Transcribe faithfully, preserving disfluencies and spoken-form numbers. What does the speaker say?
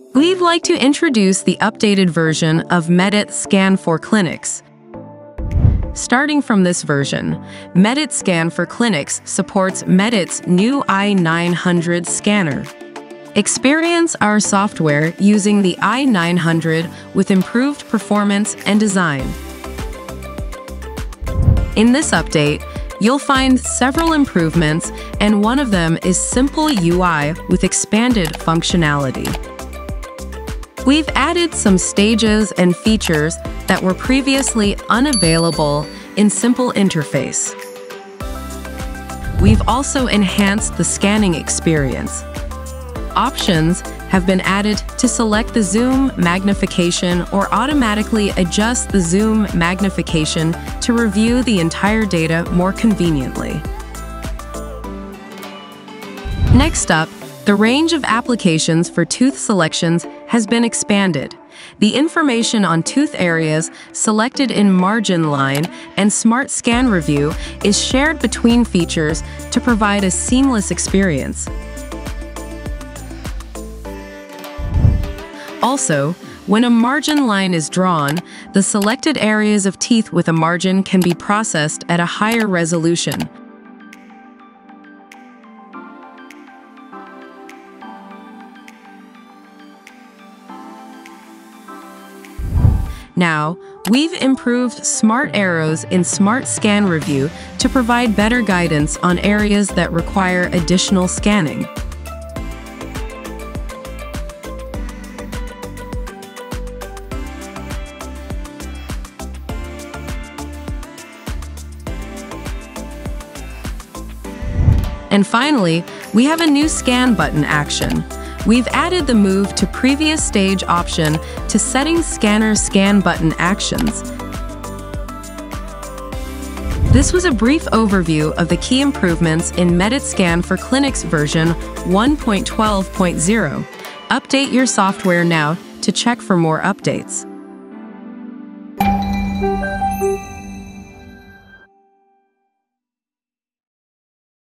We'd like to introduce the updated version of Medit Scan for Clinics. Starting from this version, Medit Scan for Clinics supports Medit's new i nine hundred scanner. Experience our software using the i nine hundred with improved performance and design. In this update, you'll find several improvements, and one of them is simple U I with expanded functionality. We've added some stages and features that were previously unavailable in simple interface. We've also enhanced the scanning experience. Options have been added to select the zoom magnification or automatically adjust the zoom magnification to review the entire data more conveniently. Next up, the range of applications for tooth selections has been expanded. The information on tooth areas selected in Margin Line and Smart Scan Review is shared between features to provide a seamless experience. Also, when a margin line is drawn, the selected areas of teeth with a margin can be processed at a higher resolution. Now, we've improved smart arrows in Smart Scan Review to provide better guidance on areas that require additional scanning. And finally, we have a new scan button action. We've added the Move to Previous Stage option to Settings Scanner Scan Button actions. This was a brief overview of the key improvements in Medit Scan for Clinics version one point twelve point zero. Update your software now to check for more updates.